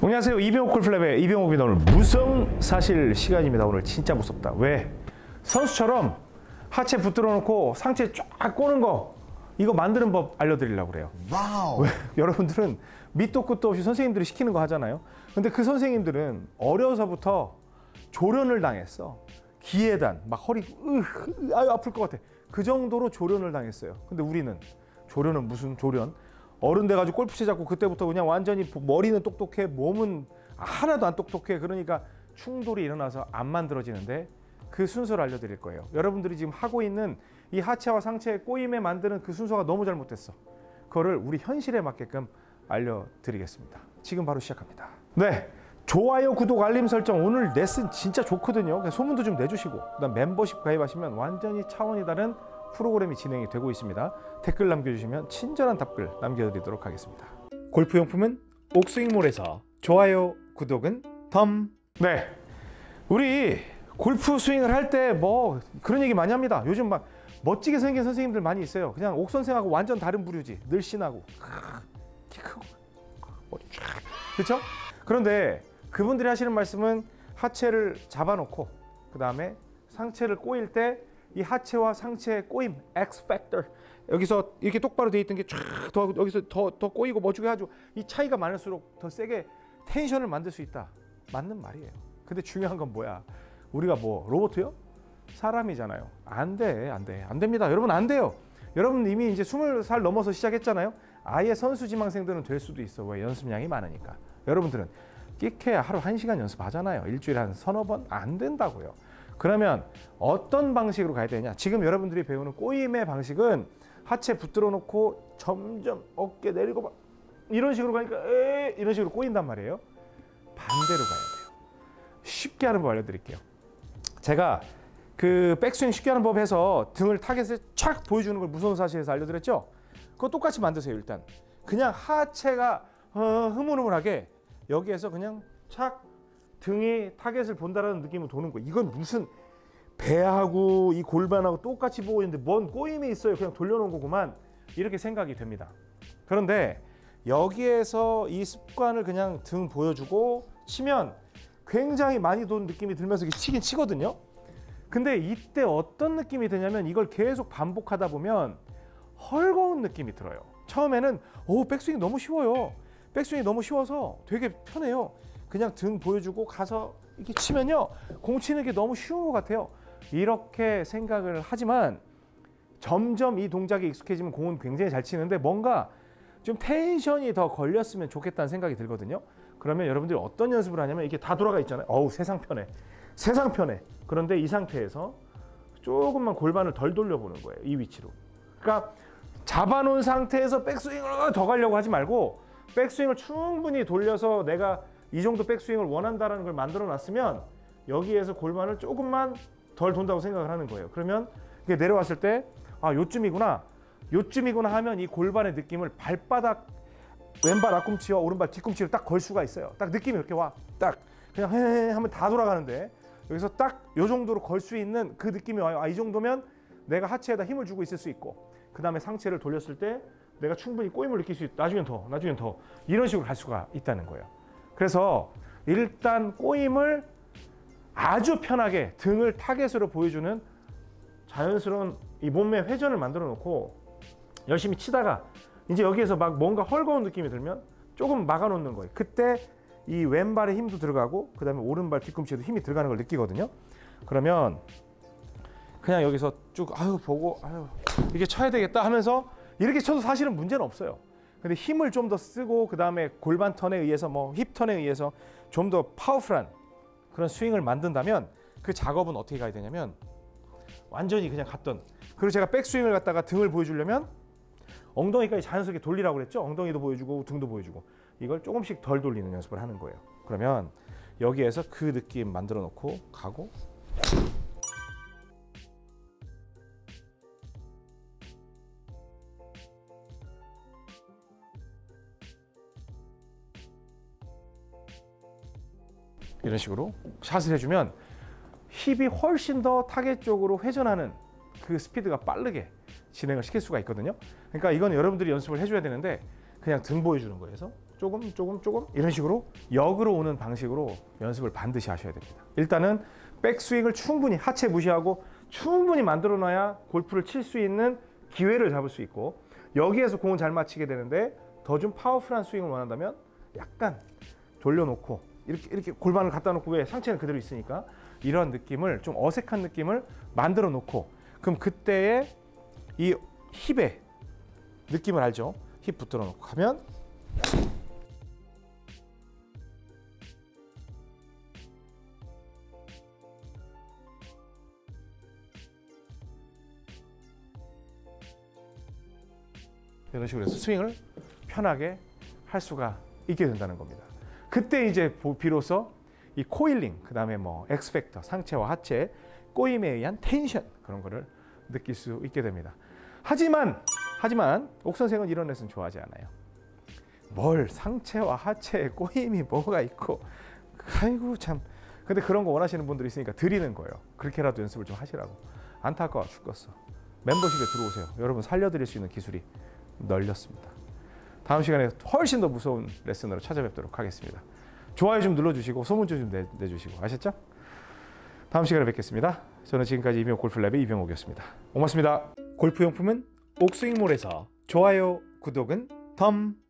안녕하세요. 이병옥 골프랩의 이병옥입니다. 오늘 무성사실 시간입니다. 오늘 진짜 무섭다. 왜? 선수처럼 하체 붙들어 놓고 상체 쫙 꼬는 거, 이거 만드는 법 알려드리려고 그래요. 와우. 왜? 여러분들은 밑도 끝도 없이 선생님들이 시키는 거 하잖아요. 근데 그 선생님들은 어려서부터 조련을 당했어. 기회단, 막 허리 아유 아플 것 같아. 그 정도로 조련을 당했어요. 근데 우리는 조련은 무슨 조련? 어른 돼가지고 골프채 잡고 그때부터 그냥 완전히 머리는 똑똑해, 몸은 하나도 안 똑똑해. 그러니까 충돌이 일어나서 안 만들어지는데, 그 순서를 알려드릴 거예요. 여러분들이 지금 하고 있는 이 하체와 상체의 꼬임에 만드는 그 순서가 너무 잘못됐어. 그거를 우리 현실에 맞게끔 알려드리겠습니다. 지금 바로 시작합니다. 네, 좋아요, 구독, 알림 설정. 오늘 레슨 진짜 좋거든요. 소문도 좀 내주시고, 그다음 멤버십 가입하시면 완전히 차원이 다른 프로그램이 진행이 되고 있습니다. 댓글 남겨주시면 친절한 답글 남겨드리도록 하겠습니다. 골프용품은 옥스윙몰에서 좋아요, 구독은 덤. 네, 우리 골프 스윙을 할 때 뭐 그런 얘기 많이 합니다. 요즘 막 멋지게 생긴 선생님들 많이 있어요. 그냥 옥선생하고 완전 다른 부류지. 늘씬하고 키 크고 머리 쫙, 그렇죠? 그런데 그분들이 하시는 말씀은 하체를 잡아놓고 그 다음에 상체를 꼬일 때 이 하체와 상체의 꼬임, X 팩터, 여기서 이렇게 똑바로 돼 있던 게 쫙 더 여기서 더 꼬이고 멋지게 해가지고 이 차이가 많을수록 더 세게 텐션을 만들 수 있다. 맞는 말이에요. 근데 중요한 건 뭐야? 우리가 뭐 로봇이요? 사람이잖아요. 안 됩니다. 여러분 안 돼요. 여러분 이미 이제 20살 넘어서 시작했잖아요. 아예 선수 지망생들은 될 수도 있어. 왜? 연습량이 많으니까. 여러분들은 끼케야 하루 1시간 연습하잖아요. 일주일에 한 서너 번? 안 된다고요. 그러면 어떤 방식으로 가야 되냐? 지금 여러분들이 배우는 꼬임의 방식은 하체 붙들어 놓고 점점 어깨 내리고 막 이런 식으로 가니까 이런 식으로 꼬인단 말이에요. 반대로 가야 돼요. 쉽게 하는 법 알려드릴게요. 제가 그 백스윙 쉽게 하는 법 해서 등을 타겟에 착 보여주는 걸 무선사시에서 알려드렸죠? 그거 똑같이 만드세요. 일단 그냥 하체가 흐물흐물하게 여기에서 그냥 착 등이 타겟을 본다라는 느낌으로 도는 거예요. 이건 무슨 배하고 이 골반하고 똑같이 보고 있는데 뭔 꼬임이 있어요. 그냥 돌려놓은 거구만. 이렇게 생각이 됩니다. 그런데 여기에서 이 습관을 그냥 등 보여주고 치면 굉장히 많이 도는 느낌이 들면서 치긴 치거든요. 근데 이때 어떤 느낌이 드냐면 이걸 계속 반복하다 보면 헐거운 느낌이 들어요. 처음에는 백스윙이 너무 쉬워요. 백스윙이 너무 쉬워서 되게 편해요. 그냥 등 보여주고 가서 이렇게 치면요, 공 치는 게 너무 쉬운 것 같아요. 이렇게 생각을 하지만 점점 이 동작에 익숙해지면 공은 굉장히 잘 치는데 뭔가 좀 텐션이 더 걸렸으면 좋겠다는 생각이 들거든요. 그러면 여러분들이 어떤 연습을 하냐면 이게 다 돌아가 있잖아요. 세상 편해. 세상 편해. 그런데 이 상태에서 조금만 골반을 덜 돌려보는 거예요. 이 위치로. 그러니까 잡아놓은 상태에서 백스윙을 더 가려고 하지 말고 백스윙을 충분히 돌려서 내가 이 정도 백스윙을 원한다는 걸 만들어 놨으면 여기에서 골반을 조금만 덜 돈다고 생각을 하는 거예요. 그러면 이게 내려왔을 때 요쯤이구나 하면 이 골반의 느낌을 발바닥 왼발 앞꿈치와 오른발 뒤꿈치를 딱 걸 수가 있어요. 딱 느낌이 이렇게 와. 딱 그냥 헤헤 하면 다 돌아가는데 여기서 딱 요 정도로 걸 수 있는 그 느낌이 와요. 이 정도면 내가 하체에다 힘을 주고 있을 수 있고, 그 다음에 상체를 돌렸을 때 내가 충분히 꼬임을 느낄 수 있다. 나중엔 더 이런 식으로 갈 수가 있다는 거예요. 그래서 일단 꼬임을 아주 편하게 등을 타겟으로 보여주는 자연스러운 이 몸의 회전을 만들어 놓고 열심히 치다가 이제 여기에서 막 뭔가 헐거운 느낌이 들면 조금 막아 놓는 거예요. 그때 이 왼발에 힘도 들어가고 그 다음에 오른발 뒤꿈치에도 힘이 들어가는 걸 느끼거든요. 그러면 그냥 여기서 쭉 보고 이게 쳐야 되겠다 하면서 이렇게 쳐도 사실은 문제는 없어요. 근데 힘을 좀 더 쓰고 그 다음에 골반 턴에 의해서 힙 턴에 의해서 좀 더 파워풀한 그런 스윙을 만든다면 그 작업은 어떻게 가야 되냐면 완전히 그냥 갔던, 그리고 제가 백스윙을 갖다가 등을 보여주려면 엉덩이까지 자연스럽게 돌리라고 그랬죠. 엉덩이도 보여주고 등도 보여주고 이걸 조금씩 덜 돌리는 연습을 하는 거예요. 그러면 여기에서 그 느낌 만들어 놓고 가고, 이런 식으로 샷을 해주면 힙이 훨씬 더 타겟 쪽으로 회전하는 그 스피드가 빠르게 진행을 시킬 수가 있거든요. 그러니까 이건 여러분들이 연습을 해줘야 되는데 그냥 등 보여주는 거에서 조금 이런 식으로 역으로 오는 방식으로 연습을 반드시 하셔야 됩니다. 일단은 백스윙을 충분히 하체 무시하고 충분히 만들어 놔야 골프를 칠 수 있는 기회를 잡을 수 있고, 여기에서 공은 잘 맞히게 되는데 더 좀 파워풀한 스윙을 원한다면 약간 돌려놓고 이렇게 골반을 갖다 놓고, 왜 상체는 그대로 있으니까 이런 느낌을, 좀 어색한 느낌을 만들어 놓고, 그럼 그때의 이 힙의 느낌을 알죠? 힙 붙들어 놓고 하면 이런 식으로 해서 스윙을 편하게 할 수가 있게 된다는 겁니다. 그때 이제 비로소 이 코일링, 그 다음에 뭐 엑스팩터, 상체와 하체 꼬임에 의한 텐션, 그런 거를 느낄 수 있게 됩니다. 하지만 옥 선생은 이런 레슨 좋아하지 않아요. 뭘 상체와 하체에 꼬임이 뭐가 있고, 아이고 참. 근데 그런 거 원하시는 분들이 있으니까 드리는 거예요. 그렇게라도 연습을 좀 하시라고. 안타까워 죽겠어. 멤버십에 들어오세요. 여러분 살려드릴 수 있는 기술이 널렸습니다. 다음 시간에 훨씬 더 무서운 레슨으로 찾아뵙도록 하겠습니다. 좋아요 좀 눌러주시고 소문좀 내주시고, 아셨죠? 다음 시간에 뵙겠습니다. 저는 지금까지 이병옥 골프랩의 이병옥이었습니다. 고맙습니다. 골프용품은 옥스윙몰에서 좋아요, 구독은 덤.